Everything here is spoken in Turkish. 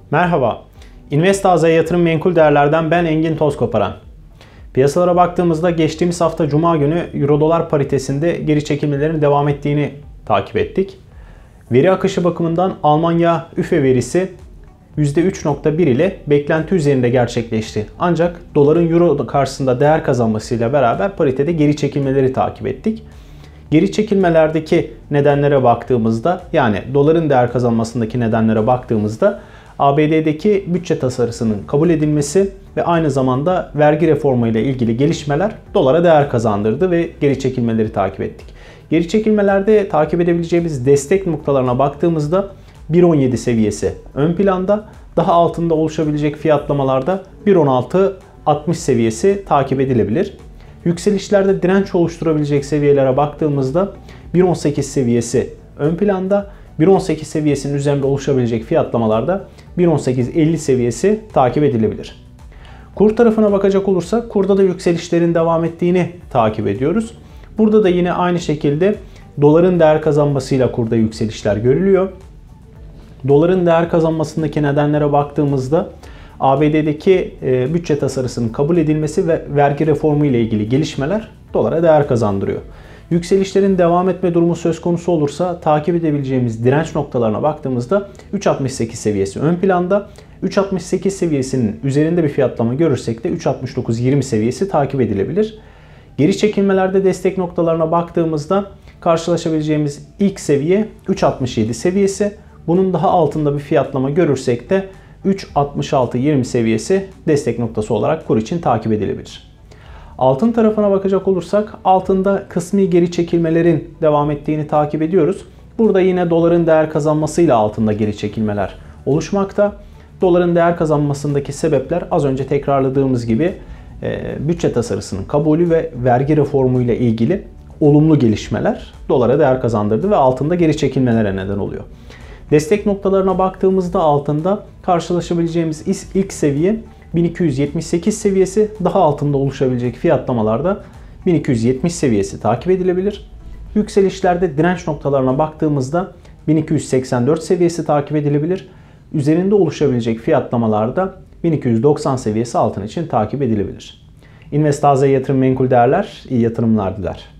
Merhaba, Invest Yatırım Menkul Değerler'den ben Engin Tozkoparan. Piyasalara baktığımızda geçtiğimiz hafta Cuma günü Euro-Dolar paritesinde geri çekilmelerin devam ettiğini takip ettik. Veri akışı bakımından Almanya üfe verisi %3.1 ile beklenti üzerinde gerçekleşti. Ancak doların euro karşısında değer kazanmasıyla beraber paritede geri çekilmeleri takip ettik. Geri çekilmelerdeki nedenlere baktığımızda, yani doların değer kazanmasındaki nedenlere baktığımızda ABD'deki bütçe tasarısının kabul edilmesi ve aynı zamanda vergi reformu ile ilgili gelişmeler dolara değer kazandırdı ve geri çekilmeleri takip ettik. Geri çekilmelerde takip edebileceğimiz destek noktalarına baktığımızda 1.17 seviyesi ön planda, daha altında oluşabilecek fiyatlamalarda 1.16.60 seviyesi takip edilebilir. Yükselişlerde direnç oluşturabilecek seviyelere baktığımızda 1.18 seviyesi ön planda, 1.18 seviyesinin üzerinde oluşabilecek fiyatlamalarda 1.18.50 seviyesi takip edilebilir. Kur tarafına bakacak olursak kurda da yükselişlerin devam ettiğini takip ediyoruz. Burada da yine aynı şekilde doların değer kazanmasıyla kurda yükselişler görülüyor. Doların değer kazanmasındaki nedenlere baktığımızda ABD'deki bütçe tasarısının kabul edilmesi ve vergi reformu ile ilgili gelişmeler dolara değer kazandırıyor. Yükselişlerin devam etme durumu söz konusu olursa takip edebileceğimiz direnç noktalarına baktığımızda 3.68 seviyesi ön planda. 3.68 seviyesinin üzerinde bir fiyatlama görürsek de 3.69.20 seviyesi takip edilebilir. Geri çekilmelerde destek noktalarına baktığımızda karşılaşabileceğimiz ilk seviye 3.67 seviyesi. Bunun daha altında bir fiyatlama görürsek de 3.66.20 seviyesi destek noktası olarak kur için takip edilebilir. Altın tarafına bakacak olursak altında kısmi geri çekilmelerin devam ettiğini takip ediyoruz. Burada yine doların değer kazanmasıyla altında geri çekilmeler oluşmakta. Doların değer kazanmasındaki sebepler az önce tekrarladığımız gibi bütçe tasarısının kabulü ve vergi reformu ile ilgili olumlu gelişmeler dolara değer kazandırdı ve altında geri çekilmelere neden oluyor. Destek noktalarına baktığımızda altında karşılaşabileceğimiz ilk seviye 1278 seviyesi, daha altında oluşabilecek fiyatlamalarda 1270 seviyesi takip edilebilir. Yükselişlerde direnç noktalarına baktığımızda 1284 seviyesi takip edilebilir. Üzerinde oluşabilecek fiyatlamalarda 1290 seviyesi altın için takip edilebilir. Invest Yatırım Menkul Değerler iyi yatırımlar diler.